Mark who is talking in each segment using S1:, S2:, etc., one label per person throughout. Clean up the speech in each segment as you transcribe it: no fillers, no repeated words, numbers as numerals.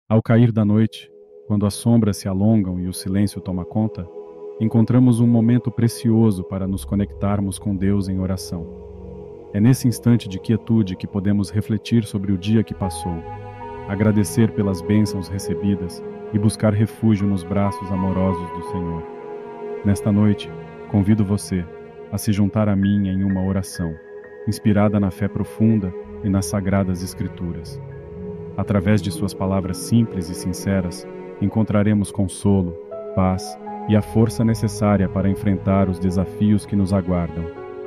S1: Ao cair da noite, quando as sombras se alongam e o silêncio toma conta, encontramos um momento precioso para nos conectarmos com Deus em oração. É nesse instante de quietude que podemos refletir sobre o dia que passou, agradecer pelas bênçãos recebidas e buscar refúgio nos braços amorosos do Senhor. Nesta noite, convido você a se juntar a mim em uma oração, inspirada na fé profunda e nas sagradas Escrituras. Através de suas palavras simples e sinceras, encontraremos consolo, paz e a força necessária para enfrentar os desafios que nos aguardam.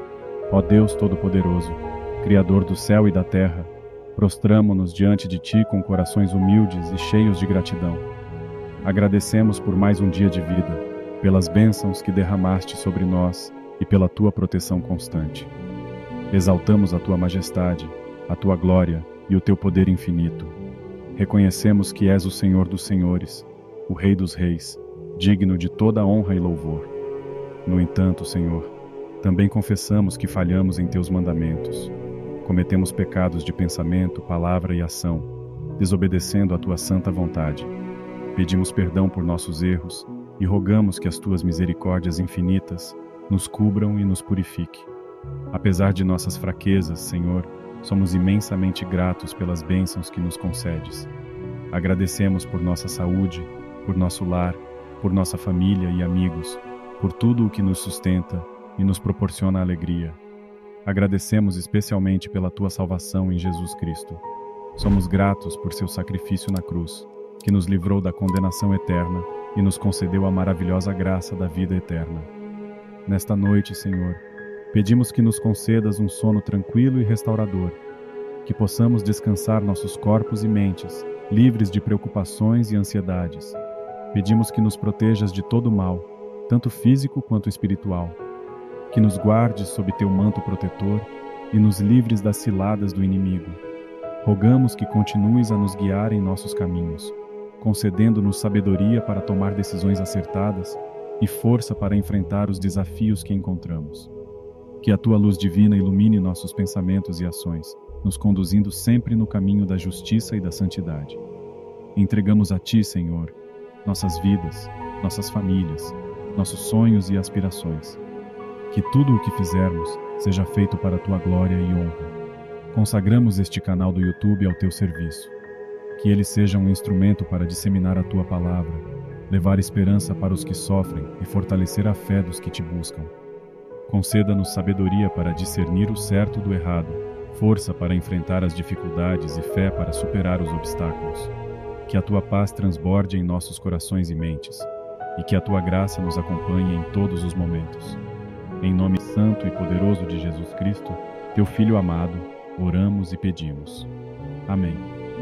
S1: Ó Deus Todo-Poderoso, Criador do céu e da terra, prostramo-nos diante de Ti com corações humildes e cheios de gratidão. Agradecemos por mais um dia de vida, pelas bênçãos que derramaste sobre nós e pela Tua proteção constante. Exaltamos a Tua majestade, a Tua glória e o Teu poder infinito. Reconhecemos que és o Senhor dos senhores, o Rei dos reis, digno de toda honra e louvor. No entanto, Senhor, também confessamos que falhamos em Teus mandamentos. Cometemos pecados de pensamento, palavra e ação, desobedecendo a Tua santa vontade. Pedimos perdão por nossos erros e rogamos que as Tuas misericórdias infinitas nos cubram e nos purifique. Apesar de nossas fraquezas, Senhor, somos imensamente gratos pelas bênçãos que nos concedes. Agradecemos por nossa saúde, por nosso lar, por nossa família e amigos, por tudo o que nos sustenta e nos proporciona alegria. Agradecemos especialmente pela Tua salvação em Jesus Cristo. Somos gratos por Seu sacrifício na cruz, que nos livrou da condenação eterna e nos concedeu a maravilhosa graça da vida eterna. Nesta noite, Senhor, pedimos que nos concedas um sono tranquilo e restaurador, que possamos descansar nossos corpos e mentes, livres de preocupações e ansiedades. Pedimos que nos protejas de todo mal, tanto físico quanto espiritual, que nos guardes sob Teu manto protetor e nos livres das ciladas do inimigo. Rogamos que continues a nos guiar em nossos caminhos, concedendo-nos sabedoria para tomar decisões acertadas e força para enfrentar os desafios que encontramos. Que a Tua luz divina ilumine nossos pensamentos e ações, nos conduzindo sempre no caminho da justiça e da santidade. Entregamos a Ti, Senhor, nossas vidas, nossas famílias, nossos sonhos e aspirações. Que tudo o que fizermos seja feito para a Tua glória e honra. Consagramos este canal do YouTube ao Teu serviço. Que ele seja um instrumento para disseminar a Tua palavra, levar esperança para os que sofrem e fortalecer a fé dos que Te buscam. Conceda-nos sabedoria para discernir o certo do errado, força para enfrentar as dificuldades e fé para superar os obstáculos. Que a Tua paz transborde em nossos corações e mentes, e que a Tua graça nos acompanhe em todos os momentos. Em nome santo e poderoso de Jesus Cristo, Teu Filho amado, oramos e pedimos. Amém.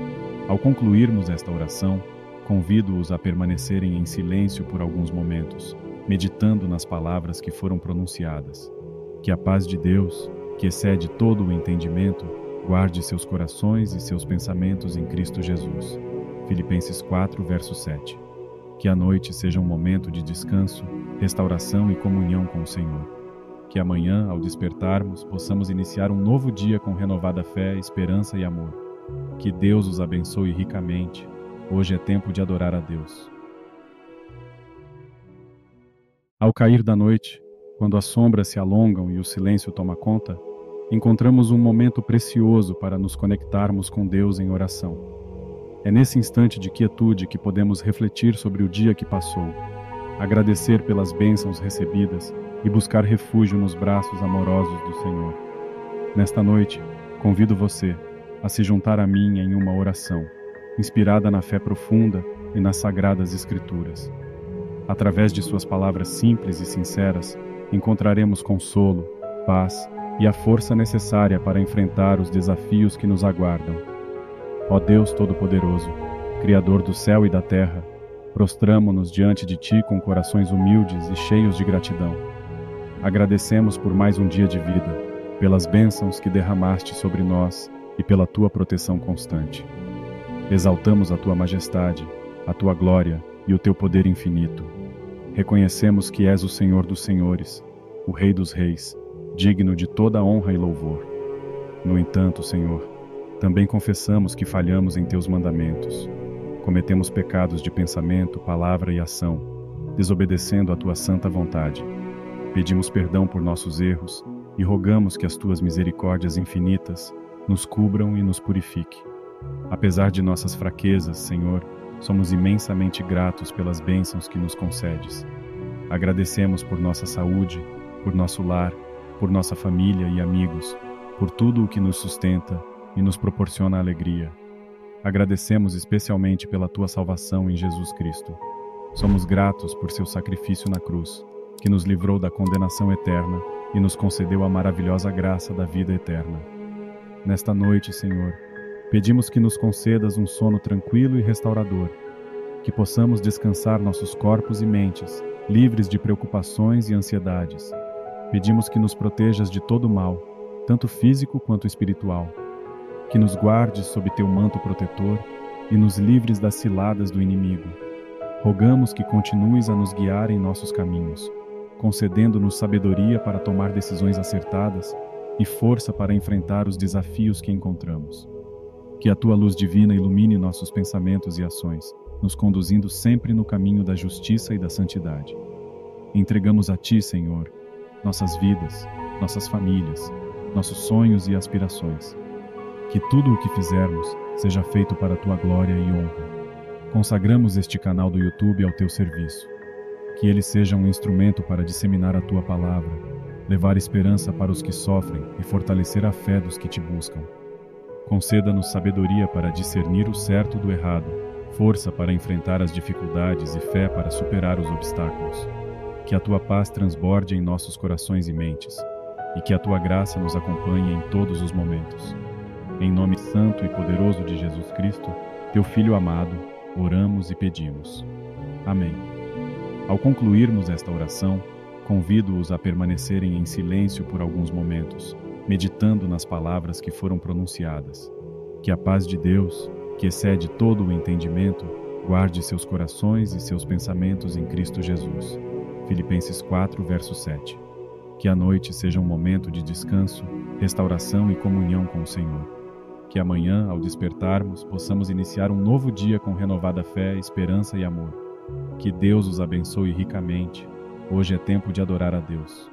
S1: Ao concluirmos esta oração, convido-os a permanecerem em silêncio por alguns momentos, meditando nas palavras que foram pronunciadas. Que a paz de Deus, que excede todo o entendimento, guarde seus corações e seus pensamentos em Cristo Jesus. Filipenses 4, verso 7. Que a noite seja um momento de descanso, restauração e comunhão com o Senhor. Que amanhã, ao despertarmos, possamos iniciar um novo dia com renovada fé, esperança e amor. Que Deus os abençoe ricamente. Hoje é tempo de adorar a Deus. Ao cair da noite, quando as sombras se alongam e o silêncio toma conta, encontramos um momento precioso para nos conectarmos com Deus em oração. É nesse instante de quietude que podemos refletir sobre o dia que passou, agradecer pelas bênçãos recebidas e buscar refúgio nos braços amorosos do Senhor. Nesta noite, convido você a se juntar a mim em uma oração, inspirada na fé profunda e nas sagradas Escrituras. Através de suas palavras simples e sinceras, encontraremos consolo, paz e a força necessária para enfrentar os desafios que nos aguardam. Ó Deus Todo-Poderoso, Criador do céu e da terra, prostramo-nos diante de Ti com corações humildes e cheios de gratidão. Agradecemos por mais um dia de vida, pelas bênçãos que derramaste sobre nós e pela Tua proteção constante. Exaltamos a Tua majestade, a Tua glória e o Teu poder infinito. Reconhecemos que és o Senhor dos senhores, o Rei dos reis, digno de toda honra e louvor. No entanto, Senhor, também confessamos que falhamos em Teus mandamentos. Cometemos pecados de pensamento, palavra e ação, desobedecendo à tua santa vontade. Pedimos perdão por nossos erros e rogamos que as tuas misericórdias infinitas nos cubram e nos purifique. Apesar de nossas fraquezas, Senhor, somos imensamente gratos pelas bênçãos que nos concedes. Agradecemos por nossa saúde, por nosso lar, por nossa família e amigos, por tudo o que nos sustenta e nos proporciona alegria. Agradecemos especialmente pela tua salvação em Jesus Cristo. Somos gratos por seu sacrifício na cruz, que nos livrou da condenação eterna e nos concedeu a maravilhosa graça da vida eterna. Nesta noite, Senhor, pedimos que nos concedas um sono tranquilo e restaurador, que possamos descansar nossos corpos e mentes, livres de preocupações e ansiedades. Pedimos que nos protejas de todo mal, tanto físico quanto espiritual, que nos guardes sob teu manto protetor e nos livres das ciladas do inimigo. Rogamos que continues a nos guiar em nossos caminhos, concedendo-nos sabedoria para tomar decisões acertadas e força para enfrentar os desafios que encontramos. Que a tua luz divina ilumine nossos pensamentos e ações, nos conduzindo sempre no caminho da justiça e da santidade. Entregamos a ti, Senhor, nossas vidas, nossas famílias, nossos sonhos e aspirações. Que tudo o que fizermos seja feito para a tua glória e honra. Consagramos este canal do YouTube ao teu serviço. Que ele seja um instrumento para disseminar a tua palavra, levar esperança para os que sofrem e fortalecer a fé dos que te buscam. Conceda-nos sabedoria para discernir o certo do errado, força para enfrentar as dificuldades e fé para superar os obstáculos. Que a tua paz transborde em nossos corações e mentes, e que a tua graça nos acompanhe em todos os momentos. Em nome santo e poderoso de Jesus Cristo, teu Filho amado, oramos e pedimos. Amém. Ao concluirmos esta oração, convido-os a permanecerem em silêncio por alguns momentos, meditando nas palavras que foram pronunciadas. Que a paz de Deus, que excede todo o entendimento, guarde seus corações e seus pensamentos em Cristo Jesus. Filipenses 4, verso 7. Que a noite seja um momento de descanso, restauração e comunhão com o Senhor. Que amanhã, ao despertarmos, possamos iniciar um novo dia com renovada fé, esperança e amor. Que Deus os abençoe ricamente. Hoje é tempo de adorar a Deus.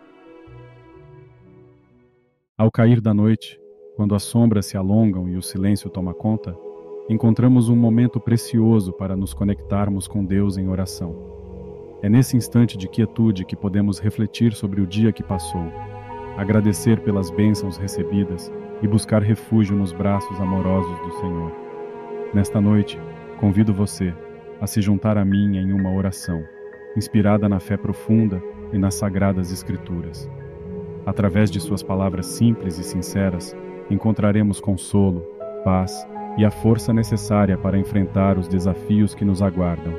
S1: Ao cair da noite, quando as sombras se alongam e o silêncio toma conta, encontramos um momento precioso para nos conectarmos com Deus em oração. É nesse instante de quietude que podemos refletir sobre o dia que passou, agradecer pelas bênçãos recebidas e buscar refúgio nos braços amorosos do Senhor. Nesta noite, convido você a se juntar a mim em uma oração, inspirada na fé profunda e nas sagradas Escrituras. Através de suas palavras simples e sinceras, encontraremos consolo, paz e a força necessária para enfrentar os desafios que nos aguardam.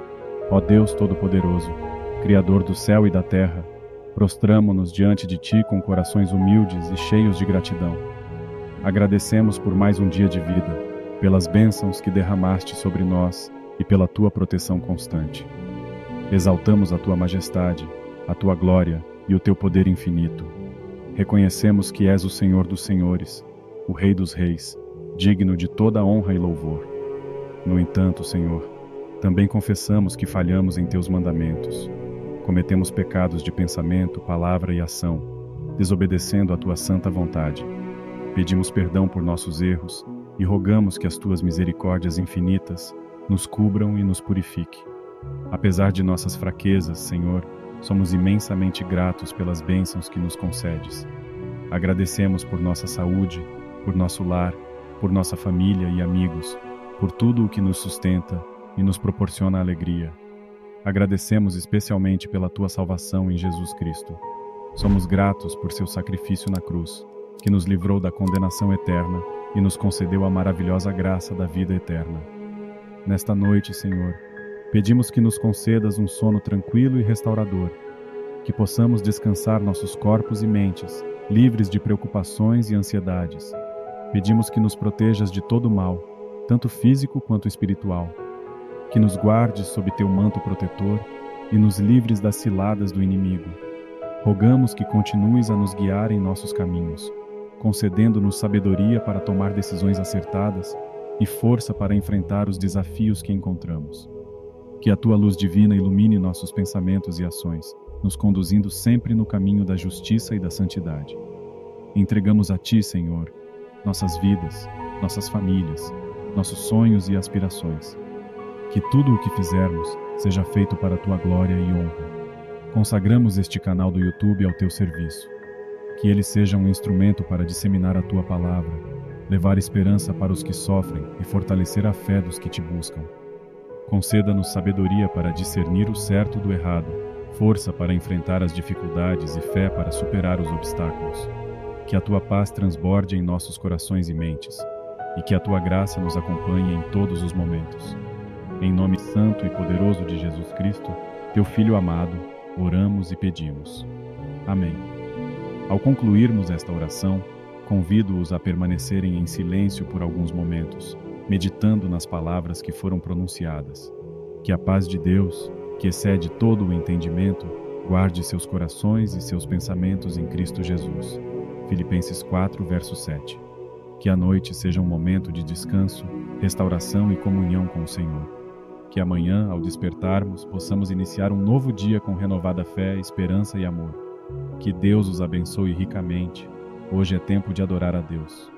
S1: Ó Deus Todo-Poderoso, Criador do céu e da terra, prostramo-nos diante de Ti com corações humildes e cheios de gratidão. Agradecemos por mais um dia de vida, pelas bênçãos que derramaste sobre nós e pela Tua proteção constante. Exaltamos a Tua majestade, a Tua glória e o Teu poder infinito. Reconhecemos que és o Senhor dos senhores, o Rei dos reis, digno de toda honra e louvor. No entanto, Senhor, também confessamos que falhamos em Teus mandamentos. Cometemos pecados de pensamento, palavra e ação, desobedecendo a Tua santa vontade. Pedimos perdão por nossos erros e rogamos que as Tuas misericórdias infinitas nos cubram e nos purifique. Apesar de nossas fraquezas, Senhor, somos imensamente gratos pelas bênçãos que nos concedes. Agradecemos por nossa saúde, por nosso lar, por nossa família e amigos, por tudo o que nos sustenta e nos proporciona alegria. Agradecemos especialmente pela Tua salvação em Jesus Cristo. Somos gratos por seu sacrifício na cruz, que nos livrou da condenação eterna e nos concedeu a maravilhosa graça da vida eterna. Nesta noite, Senhor, pedimos que nos concedas um sono tranquilo e restaurador, que possamos descansar nossos corpos e mentes, livres de preocupações e ansiedades. Pedimos que nos protejas de todo mal, tanto físico quanto espiritual, que nos guardes sob teu manto protetor e nos livres das ciladas do inimigo. Rogamos que continues a nos guiar em nossos caminhos, concedendo-nos sabedoria para tomar decisões acertadas e força para enfrentar os desafios que encontramos. Que a tua luz divina ilumine nossos pensamentos e ações, nos conduzindo sempre no caminho da justiça e da santidade. Entregamos a ti, Senhor, nossas vidas, nossas famílias, nossos sonhos e aspirações. Que tudo o que fizermos seja feito para a tua glória e honra. Consagramos este canal do YouTube ao teu serviço. Que ele seja um instrumento para disseminar a tua palavra, levar esperança para os que sofrem e fortalecer a fé dos que te buscam. Conceda-nos sabedoria para discernir o certo do errado, força para enfrentar as dificuldades e fé para superar os obstáculos. Que a tua paz transborde em nossos corações e mentes, e que a tua graça nos acompanhe em todos os momentos. Em nome santo e poderoso de Jesus Cristo, teu Filho amado, oramos e pedimos. Amém. Ao concluirmos esta oração, convido-os a permanecerem em silêncio por alguns momentos, meditando nas palavras que foram pronunciadas. Que a paz de Deus, que excede todo o entendimento, guarde seus corações e seus pensamentos em Cristo Jesus. Filipenses 4, verso 7. Que a noite seja um momento de descanso, restauração e comunhão com o Senhor. Que amanhã, ao despertarmos, possamos iniciar um novo dia com renovada fé, esperança e amor. Que Deus os abençoe ricamente. Hoje é tempo de adorar a Deus.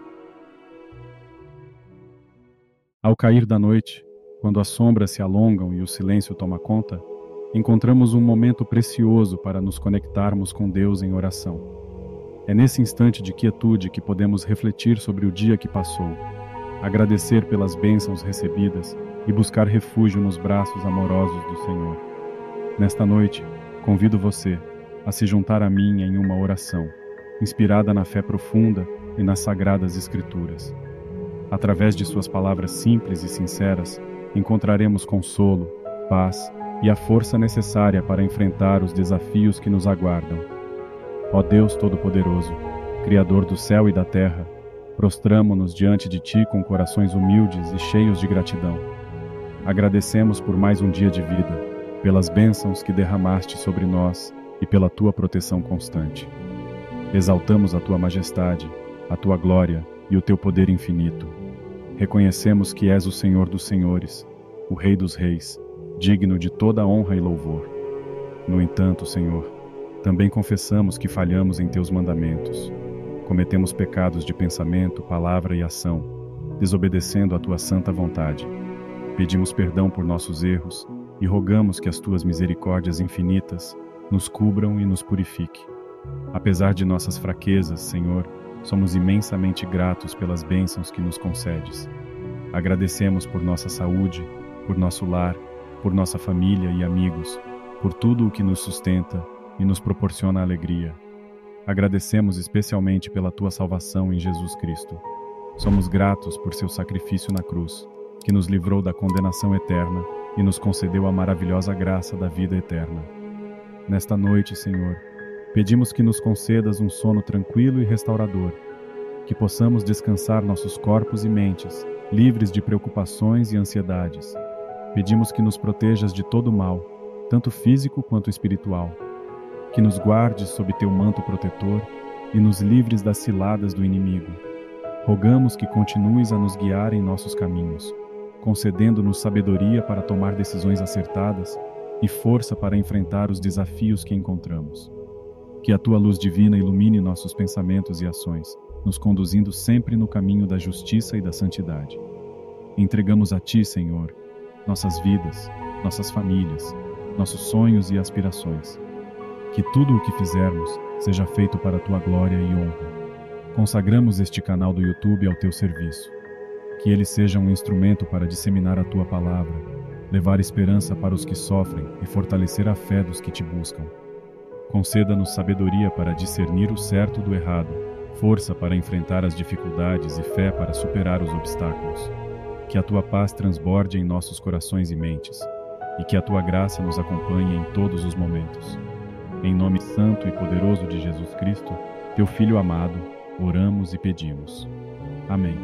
S1: Ao cair da noite, quando as sombras se alongam e o silêncio toma conta, encontramos um momento precioso para nos conectarmos com Deus em oração. É nesse instante de quietude que podemos refletir sobre o dia que passou, agradecer pelas bênçãos recebidas e buscar refúgio nos braços amorosos do Senhor. Nesta noite, convido você a se juntar a mim em uma oração, inspirada na fé profunda e nas sagradas Escrituras. Através de suas palavras simples e sinceras, encontraremos consolo, paz e a força necessária para enfrentar os desafios que nos aguardam. Ó Deus Todo-Poderoso, Criador do céu e da terra, prostramo-nos diante de Ti com corações humildes e cheios de gratidão. Agradecemos por mais um dia de vida, pelas bênçãos que derramaste sobre nós e pela Tua proteção constante. Exaltamos a Tua majestade, a Tua glória e o Teu poder infinito. Reconhecemos que és o Senhor dos senhores, o Rei dos reis, digno de toda honra e louvor. No entanto, Senhor, também confessamos que falhamos em Teus mandamentos. Cometemos pecados de pensamento, palavra e ação, desobedecendo a Tua santa vontade. Pedimos perdão por nossos erros e rogamos que as Tuas misericórdias infinitas nos cubram e nos purifique. Apesar de nossas fraquezas, Senhor, somos imensamente gratos pelas bênçãos que nos concedes. Agradecemos por nossa saúde, por nosso lar, por nossa família e amigos, por tudo o que nos sustenta e nos proporciona alegria. Agradecemos especialmente pela Tua salvação em Jesus Cristo. Somos gratos por Seu sacrifício na cruz, que nos livrou da condenação eterna e nos concedeu a maravilhosa graça da vida eterna. Nesta noite, Senhor, pedimos que nos concedas um sono tranquilo e restaurador, que possamos descansar nossos corpos e mentes, livres de preocupações e ansiedades. Pedimos que nos protejas de todo mal, tanto físico quanto espiritual, que nos guardes sob Teu manto protetor e nos livres das ciladas do inimigo. Rogamos que continues a nos guiar em nossos caminhos, concedendo-nos sabedoria para tomar decisões acertadas e força para enfrentar os desafios que encontramos. Que a Tua luz divina ilumine nossos pensamentos e ações, nos conduzindo sempre no caminho da justiça e da santidade. Entregamos a Ti, Senhor, nossas vidas, nossas famílias, nossos sonhos e aspirações. Que tudo o que fizermos seja feito para a Tua glória e honra. Consagramos este canal do YouTube ao Teu serviço. Que ele seja um instrumento para disseminar a Tua palavra, levar esperança para os que sofrem e fortalecer a fé dos que Te buscam. Conceda-nos sabedoria para discernir o certo do errado, força para enfrentar as dificuldades e fé para superar os obstáculos. Que a Tua paz transborde em nossos corações e mentes, e que a Tua graça nos acompanhe em todos os momentos. Em nome santo e poderoso de Jesus Cristo, Teu Filho amado, oramos e pedimos. Amém.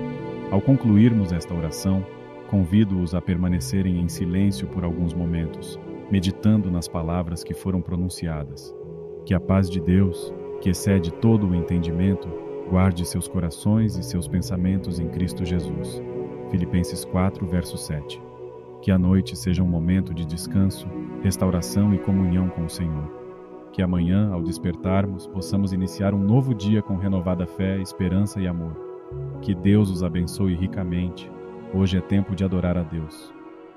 S1: Ao concluirmos esta oração, convido-os a permanecerem em silêncio por alguns momentos, meditando nas palavras que foram pronunciadas. Que a paz de Deus, que excede todo o entendimento, guarde seus corações e seus pensamentos em Cristo Jesus. Filipenses 4, verso 7. Que a noite seja um momento de descanso, restauração e comunhão com o Senhor. Que amanhã, ao despertarmos, possamos iniciar um novo dia com renovada fé, esperança e amor. Que Deus os abençoe ricamente. Hoje é tempo de adorar a Deus.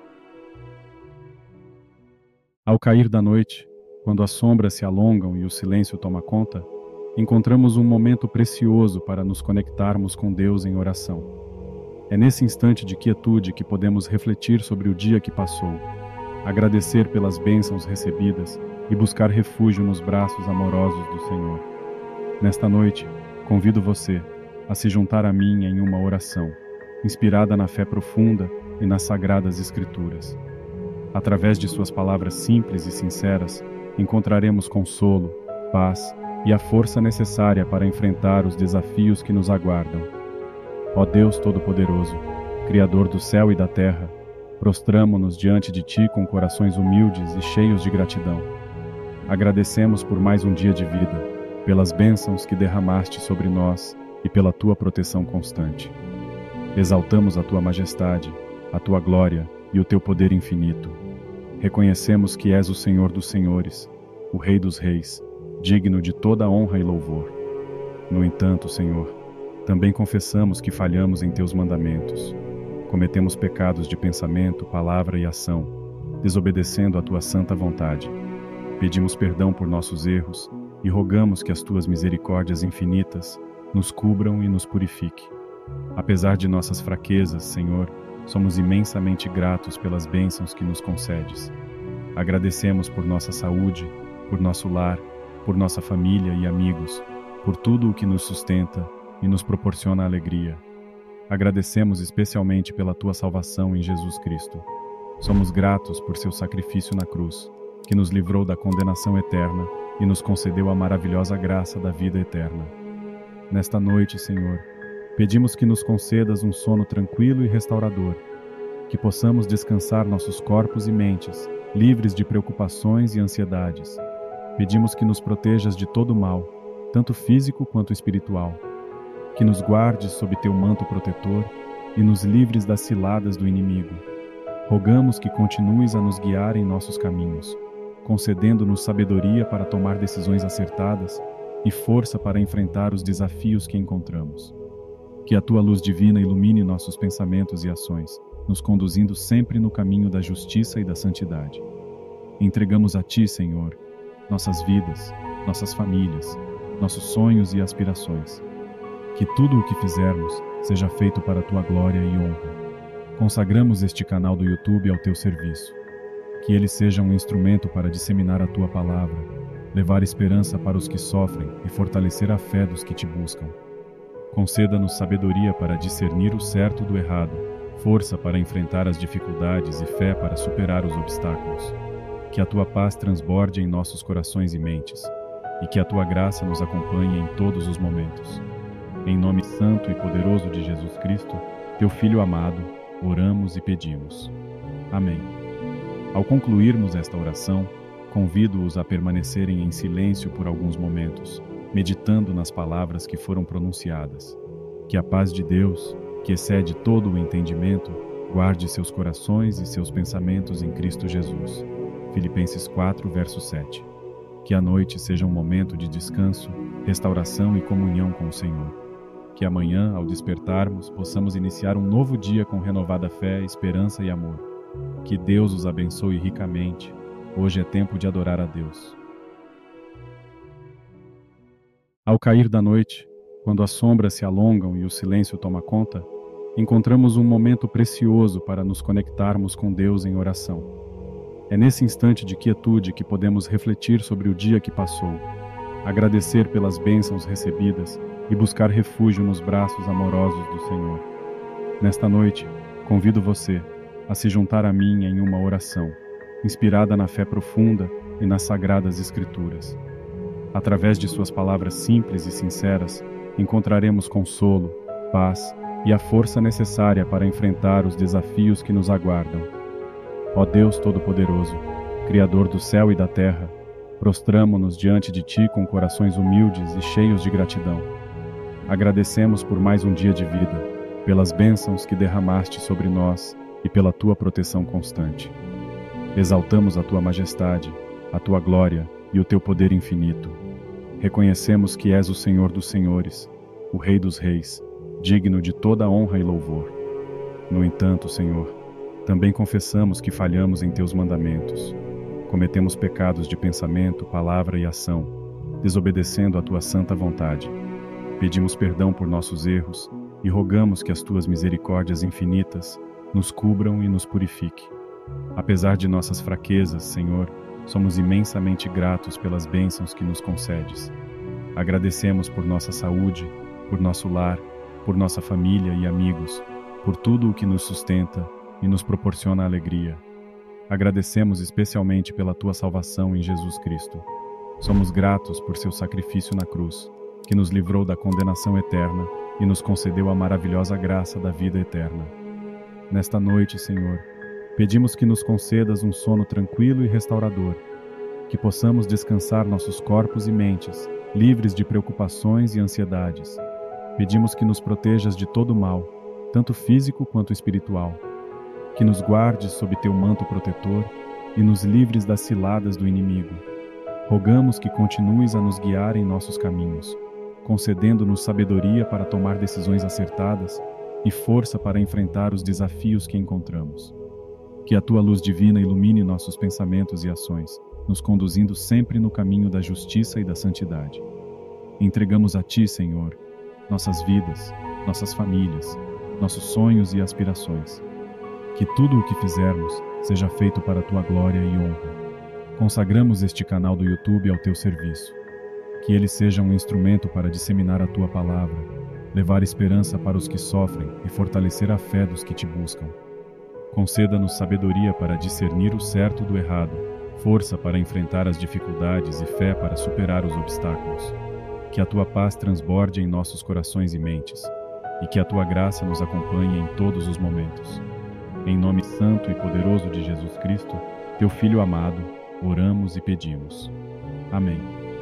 S1: Ao cair da noite, quando as sombras se alongam e o silêncio toma conta, encontramos um momento precioso para nos conectarmos com Deus em oração. É nesse instante de quietude que podemos refletir sobre o dia que passou, agradecer pelas bênçãos recebidas e buscar refúgio nos braços amorosos do Senhor. Nesta noite, convido você a se juntar a mim em uma oração, inspirada na fé profunda e nas sagradas Escrituras. Através de suas palavras simples e sinceras, encontraremos consolo, paz e a força necessária para enfrentar os desafios que nos aguardam. Ó Deus Todo-Poderoso, Criador do céu e da terra, prostramo-nos diante de Ti com corações humildes e cheios de gratidão. Agradecemos por mais um dia de vida, pelas bênçãos que derramaste sobre nós e pela Tua proteção constante. Exaltamos a Tua majestade, a Tua glória e o Teu poder infinito. Reconhecemos que és o Senhor dos senhores, o Rei dos reis, digno de toda honra e louvor. No entanto, Senhor, também confessamos que falhamos em Teus mandamentos. Cometemos pecados de pensamento, palavra e ação, desobedecendo a Tua santa vontade. Pedimos perdão por nossos erros e rogamos que as Tuas misericórdias infinitas nos cubram e nos purifique. Apesar de nossas fraquezas, Senhor, somos imensamente gratos pelas bênçãos que nos concedes. Agradecemos por nossa saúde, por nosso lar, por nossa família e amigos, por tudo o que nos sustenta e nos proporciona alegria. Agradecemos especialmente pela Tua salvação em Jesus Cristo. Somos gratos por Seu sacrifício na cruz, que nos livrou da condenação eterna e nos concedeu a maravilhosa graça da vida eterna. Nesta noite, Senhor, pedimos que nos concedas um sono tranquilo e restaurador, que possamos descansar nossos corpos e mentes, livres de preocupações e ansiedades. Pedimos que nos protejas de todo mal, tanto físico quanto espiritual, que nos guardes sob Teu manto protetor e nos livres das ciladas do inimigo. Rogamos que continues a nos guiar em nossos caminhos, concedendo-nos sabedoria para tomar decisões acertadas e força para enfrentar os desafios que encontramos. Que a Tua luz divina ilumine nossos pensamentos e ações, nos conduzindo sempre no caminho da justiça e da santidade. Entregamos a Ti, Senhor, nossas vidas, nossas famílias, nossos sonhos e aspirações. Que tudo o que fizermos seja feito para a Tua glória e honra. Consagramos este canal do YouTube ao Teu serviço. Que ele seja um instrumento para disseminar a Tua palavra, levar esperança para os que sofrem e fortalecer a fé dos que Te buscam. Conceda-nos sabedoria para discernir o certo do errado, força para enfrentar as dificuldades e fé para superar os obstáculos. Que a Tua paz transborde em nossos corações e mentes, e que a Tua graça nos acompanhe em todos os momentos. Em nome santo e poderoso de Jesus Cristo, Teu Filho amado, oramos e pedimos. Amém. Ao concluirmos esta oração, convido-os a permanecerem em silêncio por alguns momentos, meditando nas palavras que foram pronunciadas. Que a paz de Deus, que excede todo o entendimento, guarde seus corações e seus pensamentos em Cristo Jesus. Filipenses 4, verso 7. Que a noite seja um momento de descanso, restauração e comunhão com o Senhor. Que amanhã, ao despertarmos, possamos iniciar um novo dia com renovada fé, esperança e amor. Que Deus os abençoe ricamente. Hoje é tempo de adorar a Deus. Ao cair da noite, quando as sombras se alongam e o silêncio toma conta, encontramos um momento precioso para nos conectarmos com Deus em oração. É nesse instante de quietude que podemos refletir sobre o dia que passou, agradecer pelas bênçãos recebidas e buscar refúgio nos braços amorosos do Senhor. Nesta noite, convido você a se juntar a mim em uma oração, inspirada na fé profunda e nas sagradas Escrituras. Através de suas palavras simples e sinceras, encontraremos consolo, paz e a força necessária para enfrentar os desafios que nos aguardam. Ó Deus Todo-Poderoso, Criador do céu e da terra, prostramo-nos diante de Ti com corações humildes e cheios de gratidão. Agradecemos por mais um dia de vida, pelas bênçãos que derramaste sobre nós e pela tua proteção constante. Exaltamos a tua majestade, a tua glória e o teu poder infinito. Reconhecemos que és o Senhor dos senhores, o Rei dos reis, digno de toda honra e louvor. No entanto, Senhor, também confessamos que falhamos em teus mandamentos. Cometemos pecados de pensamento, palavra e ação, desobedecendo a tua santa vontade. Pedimos perdão por nossos erros e rogamos que as tuas misericórdias infinitas nos cubram e nos purifique. Apesar de nossas fraquezas, Senhor, somos imensamente gratos pelas bênçãos que nos concedes. Agradecemos por nossa saúde, por nosso lar, por nossa família e amigos, por tudo o que nos sustenta e nos proporciona alegria. Agradecemos especialmente pela tua salvação em Jesus Cristo. Somos gratos por seu sacrifício na cruz, que nos livrou da condenação eterna e nos concedeu a maravilhosa graça da vida eterna. Nesta noite, Senhor, pedimos que nos concedas um sono tranquilo e restaurador, que possamos descansar nossos corpos e mentes, livres de preocupações e ansiedades. Pedimos que nos protejas de todo mal, tanto físico quanto espiritual, que nos guardes sob teu manto protetor e nos livres das ciladas do inimigo. Rogamos que continues a nos guiar em nossos caminhos, concedendo-nos sabedoria para tomar decisões acertadas e força para enfrentar os desafios que encontramos. Que a tua luz divina ilumine nossos pensamentos e ações, nos conduzindo sempre no caminho da justiça e da santidade. Entregamos a ti, Senhor, nossas vidas, nossas famílias, nossos sonhos e aspirações. Que tudo o que fizermos seja feito para a tua glória e honra. Consagramos este canal do YouTube ao teu serviço. Que ele seja um instrumento para disseminar a tua palavra, levar esperança para os que sofrem e fortalecer a fé dos que te buscam. Conceda-nos sabedoria para discernir o certo do errado, força para enfrentar as dificuldades e fé para superar os obstáculos. Que a tua paz transborde em nossos corações e mentes, e que a tua graça nos acompanhe em todos os momentos. Em nome santo e poderoso de Jesus Cristo, teu Filho amado, oramos e pedimos. Amém.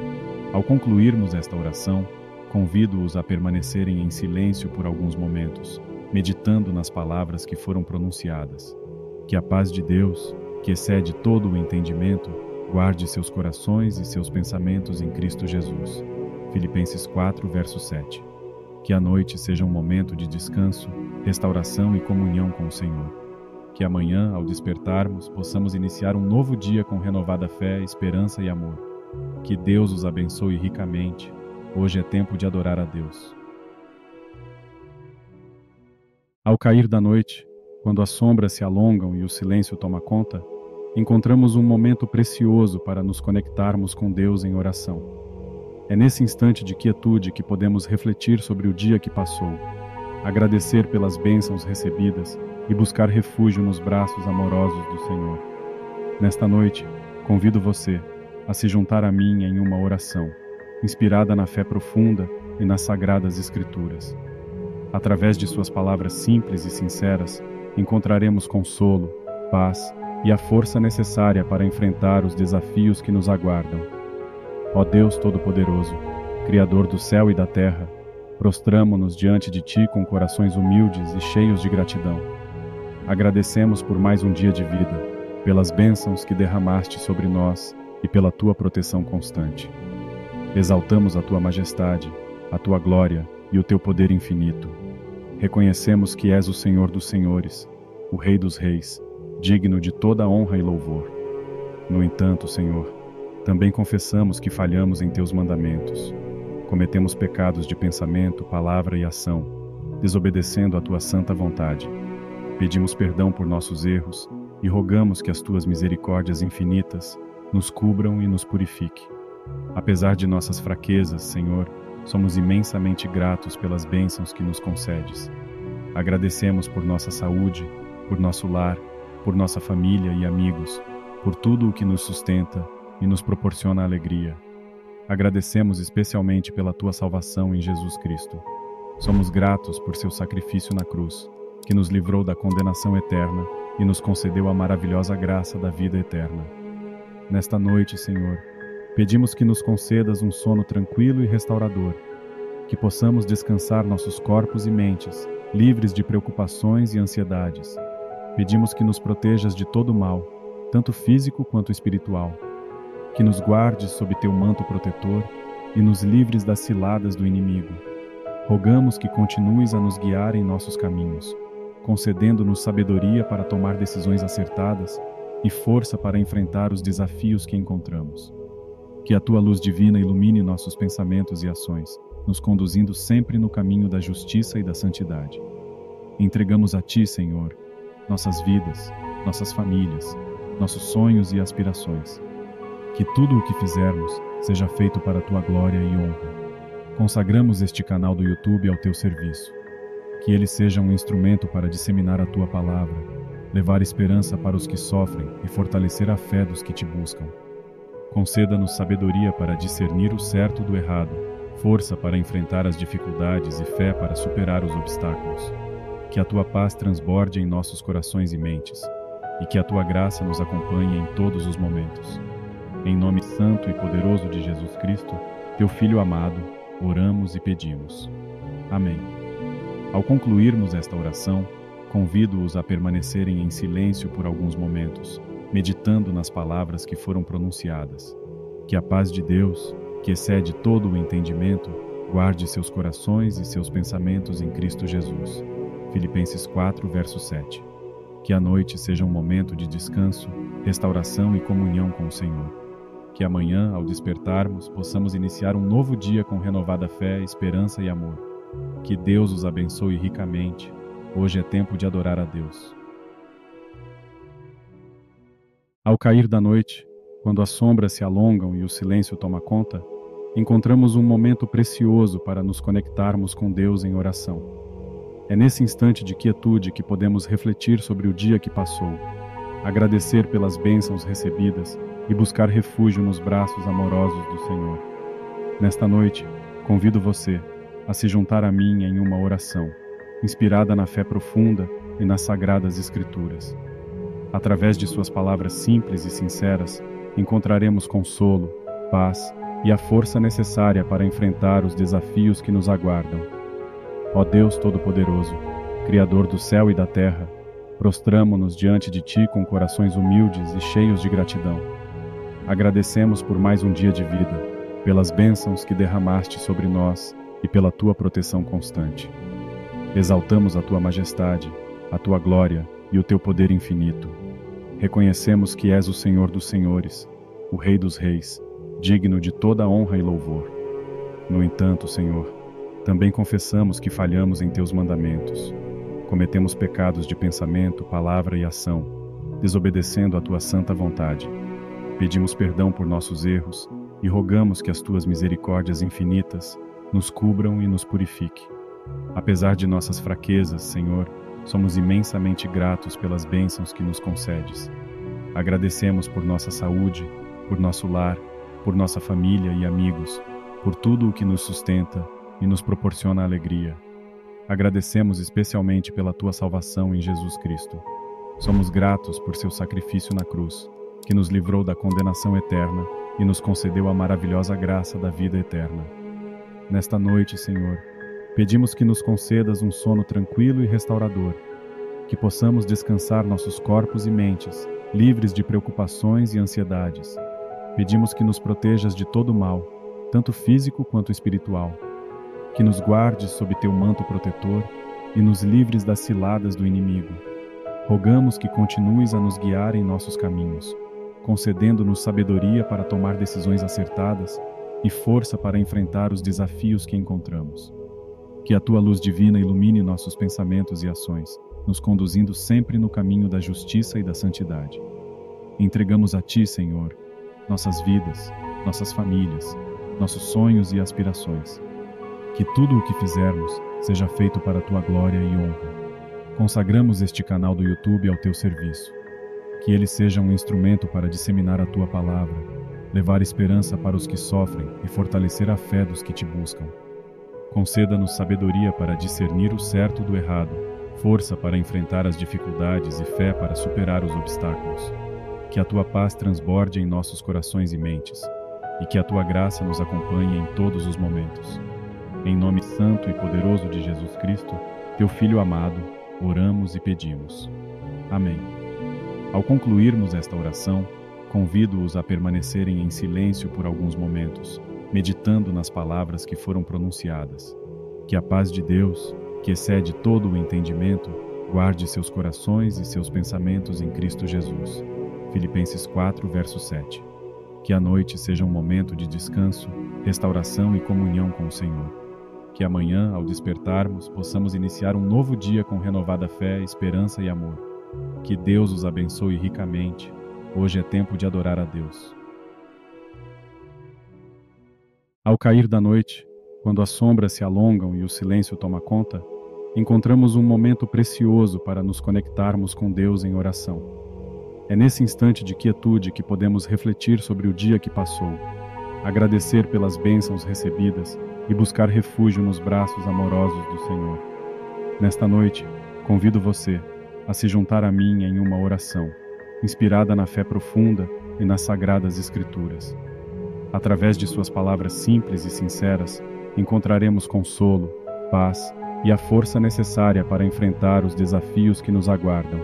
S1: Ao concluirmos esta oração, convido-os a permanecerem em silêncio por alguns momentos, meditando nas palavras que foram pronunciadas. Que a paz de Deus, que excede todo o entendimento, guarde seus corações e seus pensamentos em Cristo Jesus. Filipenses 4, verso 7. Que a noite seja um momento de descanso, restauração e comunhão com o Senhor. Que amanhã, ao despertarmos, possamos iniciar um novo dia com renovada fé, esperança e amor. Que Deus os abençoe ricamente. Hoje é tempo de adorar a Deus. Ao cair da noite, quando as sombras se alongam e o silêncio toma conta, encontramos um momento precioso para nos conectarmos com Deus em oração. É nesse instante de quietude que podemos refletir sobre o dia que passou, agradecer pelas bênçãos recebidas e buscar refúgio nos braços amorosos do Senhor. Nesta noite, convido você a se juntar a mim em uma oração, inspirada na fé profunda e nas sagradas Escrituras. Através de suas palavras simples e sinceras, encontraremos consolo, paz e a força necessária para enfrentar os desafios que nos aguardam. Ó Deus Todo-Poderoso, Criador do céu e da terra, prostramo-nos diante de Ti com corações humildes e cheios de gratidão. Agradecemos por mais um dia de vida, pelas bênçãos que derramaste sobre nós e pela Tua proteção constante. Exaltamos a Tua majestade, a Tua glória e o Teu poder infinito. Reconhecemos que és o Senhor dos senhores, o Rei dos reis, digno de toda honra e louvor. No entanto, Senhor, também confessamos que falhamos em Teus mandamentos. Cometemos pecados de pensamento, palavra e ação, desobedecendo a Tua santa vontade. Pedimos perdão por nossos erros e rogamos que as Tuas misericórdias infinitas nos cubram e nos purifique. Apesar de nossas fraquezas, Senhor, somos imensamente gratos pelas bênçãos que nos concedes. Agradecemos por nossa saúde, por nosso lar, por nossa família e amigos, por tudo o que nos sustenta e nos proporciona alegria. Agradecemos especialmente pela Tua salvação em Jesus Cristo. Somos gratos por seu sacrifício na cruz, que nos livrou da condenação eterna e nos concedeu a maravilhosa graça da vida eterna. Nesta noite, Senhor, pedimos que nos concedas um sono tranquilo e restaurador, que possamos descansar nossos corpos e mentes, livres de preocupações e ansiedades. Pedimos que nos protejas de todo mal, tanto físico quanto espiritual, que nos guardes sob teu manto protetor e nos livres das ciladas do inimigo. Rogamos que continues a nos guiar em nossos caminhos, concedendo-nos sabedoria para tomar decisões acertadas e força para enfrentar os desafios que encontramos. Que a tua luz divina ilumine nossos pensamentos e ações, nos conduzindo sempre no caminho da justiça e da santidade. Entregamos a ti, Senhor, nossas vidas, nossas famílias, nossos sonhos e aspirações. Que tudo o que fizermos seja feito para a tua glória e honra. Consagramos este canal do YouTube ao teu serviço. Que ele seja um instrumento para disseminar a tua palavra, levar esperança para os que sofrem e fortalecer a fé dos que te buscam. Conceda-nos sabedoria para discernir o certo do errado, força para enfrentar as dificuldades e fé para superar os obstáculos. Que a tua paz transborde em nossos corações e mentes, e que a tua graça nos acompanhe em todos os momentos. Em nome santo e poderoso de Jesus Cristo, teu Filho amado, oramos e pedimos. Amém. Ao concluirmos esta oração, convido-os a permanecerem em silêncio por alguns momentos, meditando nas palavras que foram pronunciadas. Que a paz de Deus, que excede todo o entendimento, guarde seus corações e seus pensamentos em Cristo Jesus. Filipenses 4, verso 7. Que a noite seja um momento de descanso, restauração e comunhão com o Senhor. Que amanhã, ao despertarmos, possamos iniciar um novo dia com renovada fé, esperança e amor. Que Deus os abençoe ricamente. Hoje é tempo de adorar a Deus. Ao cair da noite, quando as sombras se alongam e o silêncio toma conta, encontramos um momento precioso para nos conectarmos com Deus em oração. É nesse instante de quietude que podemos refletir sobre o dia que passou, agradecer pelas bênçãos recebidas e buscar refúgio nos braços amorosos do Senhor. Nesta noite, convido você a se juntar a mim em uma oração, inspirada na fé profunda e nas sagradas Escrituras. Através de suas palavras simples e sinceras, encontraremos consolo, paz e a força necessária para enfrentar os desafios que nos aguardam. Ó Deus Todo-Poderoso, Criador do céu e da terra, prostramo-nos diante de Ti com corações humildes e cheios de gratidão. Agradecemos por mais um dia de vida, pelas bênçãos que derramaste sobre nós e pela Tua proteção constante. Exaltamos a Tua majestade, a Tua glória e o Teu poder infinito. Reconhecemos que és o Senhor dos senhores, o Rei dos reis, digno de toda honra e louvor. No entanto, Senhor, também confessamos que falhamos em Teus mandamentos. Cometemos pecados de pensamento, palavra e ação, desobedecendo a Tua santa vontade. Pedimos perdão por nossos erros e rogamos que as Tuas misericórdias infinitas nos cubram e nos purifique. Apesar de nossas fraquezas, Senhor, somos imensamente gratos pelas bênçãos que nos concedes. Agradecemos por nossa saúde, por nosso lar, por nossa família e amigos, por tudo o que nos sustenta e nos proporciona alegria. Agradecemos especialmente pela Tua salvação em Jesus Cristo. Somos gratos por Seu sacrifício na cruz, que nos livrou da condenação eterna e nos concedeu a maravilhosa graça da vida eterna. Nesta noite, Senhor, pedimos que nos concedas um sono tranquilo e restaurador, que possamos descansar nossos corpos e mentes, livres de preocupações e ansiedades. Pedimos que nos protejas de todo mal, tanto físico quanto espiritual, que nos guardes sob Teu manto protetor e nos livres das ciladas do inimigo. Rogamos que continues a nos guiar em nossos caminhos, concedendo-nos sabedoria para tomar decisões acertadas e força para enfrentar os desafios que encontramos. Que a Tua luz divina ilumine nossos pensamentos e ações, nos conduzindo sempre no caminho da justiça e da santidade. Entregamos a Ti, Senhor, nossas vidas, nossas famílias, nossos sonhos e aspirações. Que tudo o que fizermos seja feito para a Tua glória e honra. Consagramos este canal do YouTube ao Teu serviço. Que ele seja um instrumento para disseminar a Tua palavra, levar esperança para os que sofrem e fortalecer a fé dos que Te buscam. Conceda-nos sabedoria para discernir o certo do errado, força para enfrentar as dificuldades e fé para superar os obstáculos. Que a Tua paz transborde em nossos corações e mentes, e que a Tua graça nos acompanhe em todos os momentos. Em nome santo e poderoso de Jesus Cristo, teu Filho amado, oramos e pedimos. Amém. Ao concluirmos esta oração, convido-os a permanecerem em silêncio por alguns momentos, meditando nas palavras que foram pronunciadas. Que a paz de Deus, que excede todo o entendimento, guarde seus corações e seus pensamentos em Cristo Jesus. Filipenses 4, verso 7. Que a noite seja um momento de descanso, restauração e comunhão com o Senhor. Que amanhã, ao despertarmos, possamos iniciar um novo dia com renovada fé, esperança e amor. Que Deus os abençoe ricamente. Hoje é tempo de adorar a Deus. Ao cair da noite, quando as sombras se alongam e o silêncio toma conta, encontramos um momento precioso para nos conectarmos com Deus em oração. É nesse instante de quietude que podemos refletir sobre o dia que passou, agradecer pelas bênçãos recebidas e buscar refúgio nos braços amorosos do Senhor. Nesta noite, convido você a se juntar a mim em uma oração, inspirada na fé profunda e nas sagradas Escrituras. Através de suas palavras simples e sinceras, encontraremos consolo, paz e a força necessária para enfrentar os desafios que nos aguardam.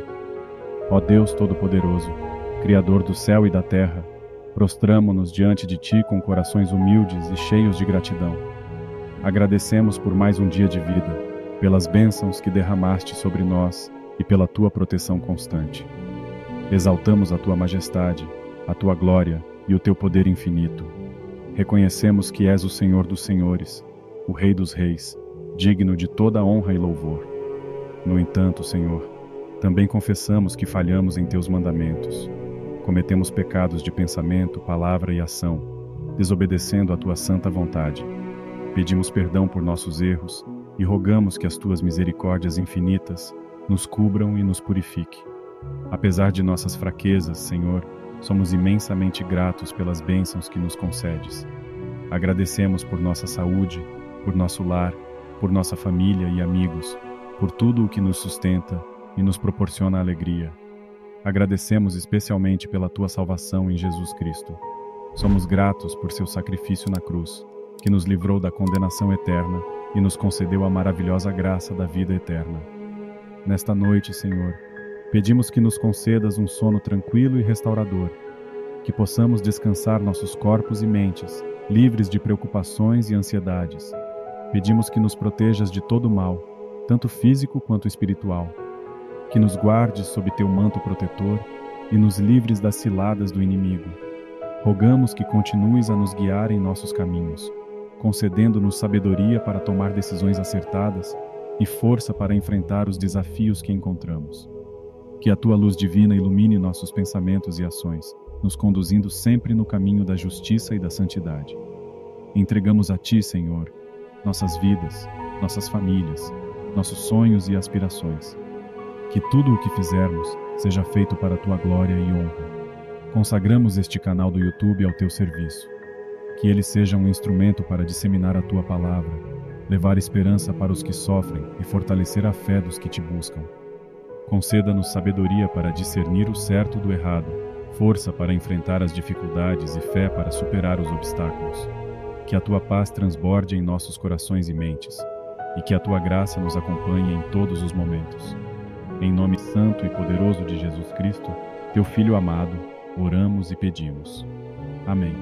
S1: Ó Deus Todo-Poderoso, Criador do céu e da terra, prostramo-nos diante de Ti com corações humildes e cheios de gratidão. Agradecemos por mais um dia de vida, pelas bênçãos que derramaste sobre nós e pela Tua proteção constante. Exaltamos a Tua majestade, a Tua glória e o Teu poder infinito. Reconhecemos que és o Senhor dos senhores, o Rei dos reis, digno de toda honra e louvor. No entanto, Senhor, também confessamos que falhamos em Teus mandamentos. Cometemos pecados de pensamento, palavra e ação, desobedecendo a Tua santa vontade. Pedimos perdão por nossos erros e rogamos que as Tuas misericórdias infinitas nos cubram e nos purifique. Apesar de nossas fraquezas, Senhor, somos imensamente gratos pelas bênçãos que nos concedes. Agradecemos por nossa saúde, por nosso lar, por nossa família e amigos, por tudo o que nos sustenta e nos proporciona alegria. Agradecemos especialmente pela Tua salvação em Jesus Cristo. Somos gratos por Seu sacrifício na cruz, que nos livrou da condenação eterna e nos concedeu a maravilhosa graça da vida eterna. Nesta noite, Senhor, pedimos que nos concedas um sono tranquilo e restaurador, que possamos descansar nossos corpos e mentes, livres de preocupações e ansiedades. Pedimos que nos protejas de todo mal, tanto físico quanto espiritual, que nos guardes sob Teu manto protetor e nos livres das ciladas do inimigo. Rogamos que continues a nos guiar em nossos caminhos, concedendo-nos sabedoria para tomar decisões acertadas e força para enfrentar os desafios que encontramos. Que a Tua luz divina ilumine nossos pensamentos e ações, nos conduzindo sempre no caminho da justiça e da santidade. Entregamos a Ti, Senhor, nossas vidas, nossas famílias, nossos sonhos e aspirações. Que tudo o que fizermos seja feito para a Tua glória e honra. Consagramos este canal do YouTube ao Teu serviço. Que ele seja um instrumento para disseminar a Tua palavra, levar esperança para os que sofrem e fortalecer a fé dos que Te buscam. Conceda-nos sabedoria para discernir o certo do errado, força para enfrentar as dificuldades e fé para superar os obstáculos. Que a Tua paz transborde em nossos corações e mentes, e que a Tua graça nos acompanhe em todos os momentos. Em nome santo e poderoso de Jesus Cristo, Teu Filho amado, oramos e pedimos. Amém.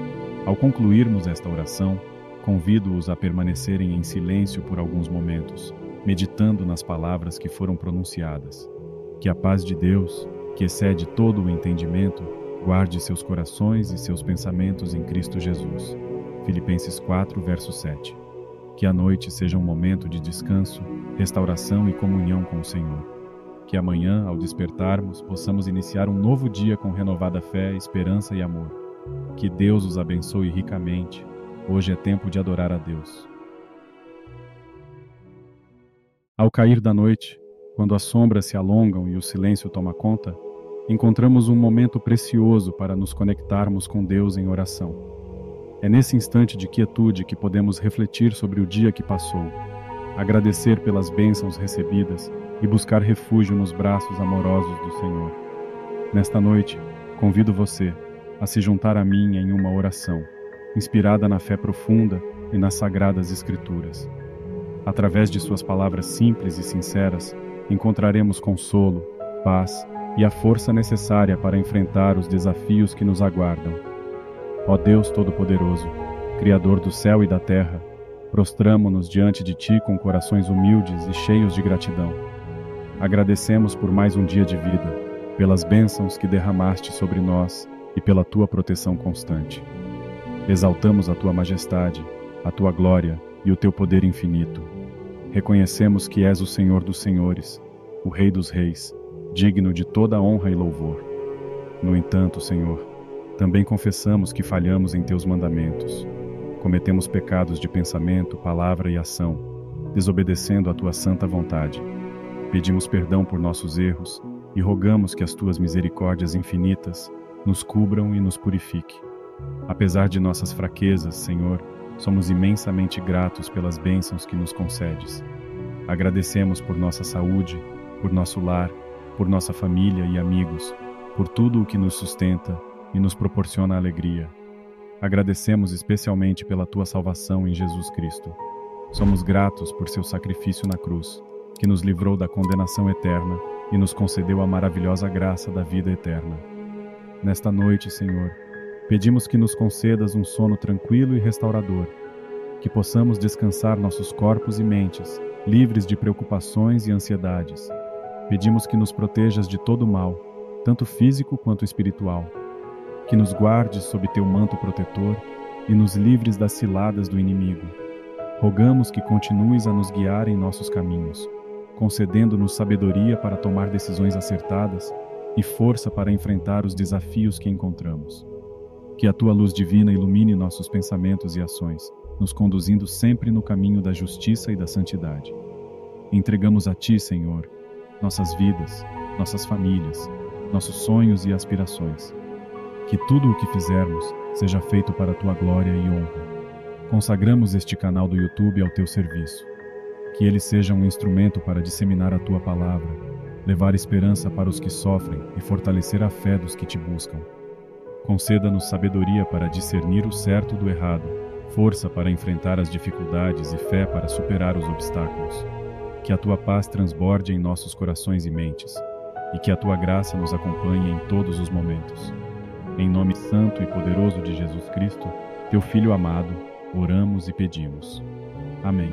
S1: Ao concluirmos esta oração, convido-os a permanecerem em silêncio por alguns momentos, meditando nas palavras que foram pronunciadas. Que a paz de Deus, que excede todo o entendimento, guarde seus corações e seus pensamentos em Cristo Jesus. Filipenses 4, verso 7. Que a noite seja um momento de descanso, restauração e comunhão com o Senhor. Que amanhã, ao despertarmos, possamos iniciar um novo dia com renovada fé, esperança e amor. Que Deus os abençoe ricamente. Hoje é tempo de adorar a Deus. Ao cair da noite, quando as sombras se alongam e o silêncio toma conta, encontramos um momento precioso para nos conectarmos com Deus em oração. É nesse instante de quietude que podemos refletir sobre o dia que passou, agradecer pelas bênçãos recebidas e buscar refúgio nos braços amorosos do Senhor. Nesta noite, convido você a se juntar a mim em uma oração, inspirada na fé profunda e nas sagradas Escrituras. Através de suas palavras simples e sinceras, encontraremos consolo, paz e a força necessária para enfrentar os desafios que nos aguardam. Ó Deus Todo-Poderoso, Criador do céu e da terra, prostramo-nos diante de Ti com corações humildes e cheios de gratidão. Agradecemos por mais um dia de vida, pelas bênçãos que derramaste sobre nós e pela Tua proteção constante. Exaltamos a Tua majestade, a Tua glória e o Teu poder infinito. Reconhecemos que és o Senhor dos senhores, o Rei dos reis, digno de toda honra e louvor. No entanto, Senhor, também confessamos que falhamos em Teus mandamentos. Cometemos pecados de pensamento, palavra e ação, desobedecendo a Tua santa vontade. Pedimos perdão por nossos erros e rogamos que as Tuas misericórdias infinitas nos cubram e nos purifique. Apesar de nossas fraquezas, Senhor, somos imensamente gratos pelas bênçãos que nos concedes. Agradecemos por nossa saúde, por nosso lar, por nossa família e amigos, por tudo o que nos sustenta e nos proporciona alegria. Agradecemos especialmente pela Tua salvação em Jesus Cristo. Somos gratos por Seu sacrifício na cruz, que nos livrou da condenação eterna e nos concedeu a maravilhosa graça da vida eterna. Nesta noite, Senhor, pedimos que nos concedas um sono tranquilo e restaurador, que possamos descansar nossos corpos e mentes, livres de preocupações e ansiedades. Pedimos que nos protejas de todo mal, tanto físico quanto espiritual, que nos guardes sob Teu manto protetor e nos livres das ciladas do inimigo. Rogamos que continues a nos guiar em nossos caminhos, concedendo-nos sabedoria para tomar decisões acertadas e força para enfrentar os desafios que encontramos. Que a Tua luz divina ilumine nossos pensamentos e ações, nos conduzindo sempre no caminho da justiça e da santidade. Entregamos a Ti, Senhor, nossas vidas, nossas famílias, nossos sonhos e aspirações. Que tudo o que fizermos seja feito para a Tua glória e honra. Consagramos este canal do YouTube ao Teu serviço. Que ele seja um instrumento para disseminar a Tua palavra, levar esperança para os que sofrem e fortalecer a fé dos que Te buscam. Conceda-nos sabedoria para discernir o certo do errado, força para enfrentar as dificuldades e fé para superar os obstáculos. Que a Tua paz transborde em nossos corações e mentes, e que a Tua graça nos acompanhe em todos os momentos. Em nome santo e poderoso de Jesus Cristo, Teu Filho amado, oramos e pedimos. Amém.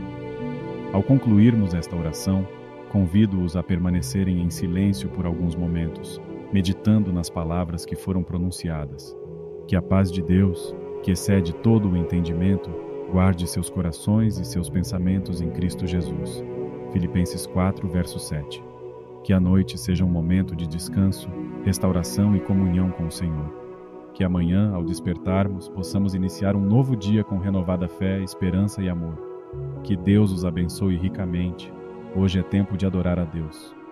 S1: Ao concluirmos esta oração, convido-os a permanecerem em silêncio por alguns momentos, meditando nas palavras que foram pronunciadas. Que a paz de Deus, que excede todo o entendimento, guarde seus corações e seus pensamentos em Cristo Jesus. Filipenses 4, verso 7. Que a noite seja um momento de descanso, restauração e comunhão com o Senhor. Que amanhã, ao despertarmos, possamos iniciar um novo dia com renovada fé, esperança e amor. Que Deus os abençoe ricamente. Hoje é tempo de adorar a Deus.